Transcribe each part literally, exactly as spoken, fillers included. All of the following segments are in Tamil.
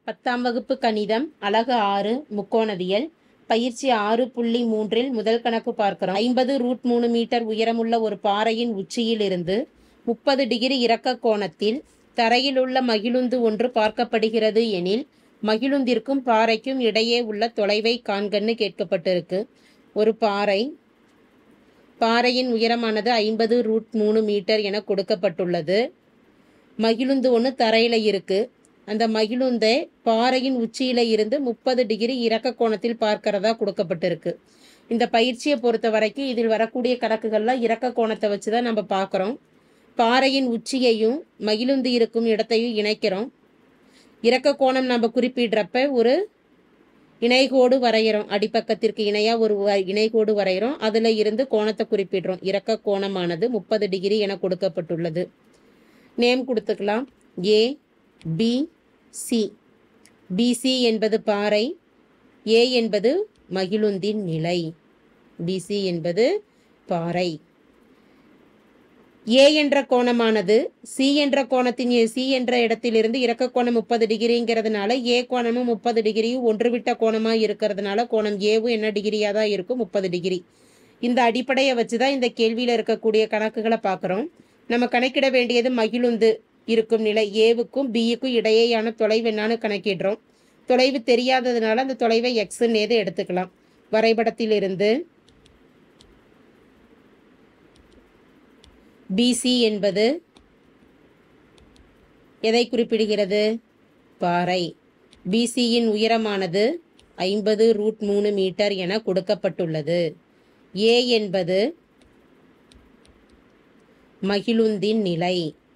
பத்தாம் வகுப்பு கணிதம் அலகு ஆறு முக்கோணவியல் பயிற்சி ஆறு புள்ளி மூன்றில் முதல் கணக்கு பார்க்கிறோம். ஐம்பது ரூட் மூணு மீட்டர் உயரமுள்ள ஒரு பாறையின் உச்சியில் இருந்து முப்பது டிகிரி இறக்க கோணத்தில் தரையில் உள்ள மகிழுந்து ஒன்று பார்க்கப்படுகிறது எனில் மகிழுந்திற்கும் பாறைக்கும் இடையே உள்ள தொலைவை காண்கன்னு கேட்கப்பட்டிருக்கு. ஒரு பாறை பாறையின் உயரமானது ஐம்பது ரூட் மூணு மீட்டர் என கொடுக்கப்பட்டுள்ளது. மகிழுந்து ஒன்று தரையில இருக்கு. அந்த மகிழுந்தை பாறையின் உச்சியில இருந்து முப்பது டிகிரி இறக்க கோணத்தில் பார்க்கிறதா கொடுக்கப்பட்டிருக்கு. இந்த பயிற்சியை பொறுத்த வரைக்கும் இதில் வரக்கூடிய கணக்குகள்லாம் இறக்க கோணத்தை வச்சுதான் நம்ம பார்க்குறோம். பாறையின் உச்சியையும் மகிழுந்து இருக்கும் இடத்தையும் இணைக்கிறோம். இறக்க கோணம் நம்ம குறிப்பிடுறப்ப ஒரு இணைகோடு வரைகிறோம். அடிப்பக்கத்திற்கு இணையா ஒரு இணைகோடு வரைகிறோம். அதுல இருந்து கோணத்தை குறிப்பிடுறோம். இறக்க கோணமானது முப்பது டிகிரி என கொடுக்கப்பட்டுள்ளது. நேம் கொடுத்துக்கலாம். ஏ பி சி. பிசி என்பது பாறை, ஏ என்பது மகிழுந்தின் நிலை. பிசி என்பது பாறை. ஏ என்ற கோணமானது சி என்ற கோணத்தின் சி என்ற இடத்திலிருந்து இறக்க கோணம் முப்பது டிகிரிங்கிறதுனால ஏ கோணமும் முப்பது டிகிரியும் ஒன்றுவிட்ட கோணமா இருக்கிறதுனால கோணம் ஏவும் என்ன டிகிரியா தான் இருக்கும், முப்பது டிகிரி. இந்த அடிப்படையை வச்சுதான் இந்த கேள்வியில இருக்கக்கூடிய கணக்குகளை பார்க்குறோம். நம்ம கணக்கிட வேண்டியது மகிழுந்து இருக்கும் நிலை ஏவுக்கும் பியுக்கும் இடையேயான தொலைவு என்னன்னு கணக்கிடுறோம். தொலைவு தெரியாததுனால அந்த தொலைவை எக்ஸ்ன்னு எது எடுத்துக்கலாம். வரைபடத்தில் இருந்து பிசி என்பது எதை குறிப்பிடுகிறது? பாறை. பிசியின் உயரமானது ஐம்பது ரூட் மூணு மீட்டர் என கொடுக்கப்பட்டுள்ளது. ஏ என்பது மகிழுந்தின் நிலை.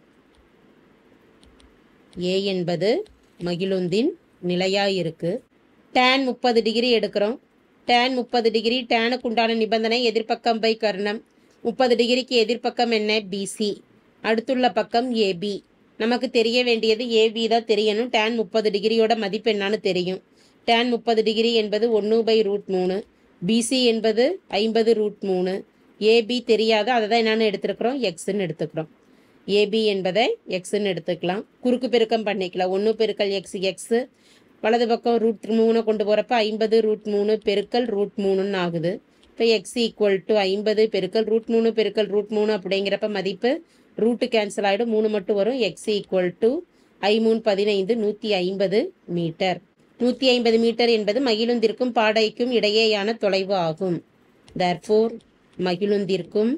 ஏ என்பது மகிழுந்தின் நிலையாயிருக்கு. டேன் முப்பது டிகிரி எடுக்கிறோம். டேன் முப்பது டிகிரி. டேனுக்கு உண்டான நிபந்தனை எதிர்பக்கம் பை கர்ணம். முப்பது டிகிரிக்கு எதிர்பக்கம் என்ன? பிசி. அடுத்துள்ள பக்கம் ஏபி. நமக்கு தெரிய வேண்டியது ஏபி தான் தெரியணும். டேன் முப்பது டிகிரியோட மதிப்பு என்னன்னு தெரியும். டேன் முப்பது டிகிரி என்பது ஒன்று பை ரூட் மூணு. பிசி என்பது ஐம்பது ரூட் மூணு. ஏபி தெரியாத அதை தான் என்னன்னு எடுத்துருக்கிறோம், எக்ஸ்ன்னு எடுத்துக்கிறோம். ஏபி என்பதை எக்ஸ்ன்னு எடுத்துக்கலாம். குறுக்கு பெருக்கம் பண்ணிக்கலாம். ஒன்று பெருக்கல் எக்ஸ் எக்ஸ். வலது பக்கம் ரூட் மூணை கொண்டு போகிறப்ப ஐம்பது ரூட் மூணு பெருக்கல் ரூட் மூணுன்னு ஆகுது. இப்போ எக்ஸ் ஈக்குவல் டு ஐம்பது பெருக்கல் ரூட் மூணு பெருக்கல் ரூட் மூணு அப்படிங்கிறப்ப மதிப்பு ரூட்டு கேன்சல் ஆகிடும். மூணு மட்டும் வரும். எக்ஸ் ஈக்குவல் டு ஐ மூணு பதினைந்து நூற்றி ஐம்பது மீட்டர். நூற்றி ஐம்பது மீட்டர் என்பது மகிழுந்திற்கும் பாடைக்கும் இடையேயான தொலைவு ஆகும். தேர்ஃபோர் மகிழுந்திற்கும்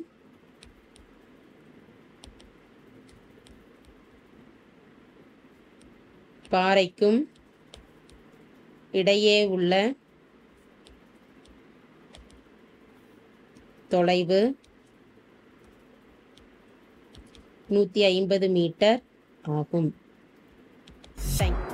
பாறைக்கும் இடையே உள்ள தொலைவு நூற்றி ஐம்பது மீட்டர் ஆகும். தேங்க்யூ.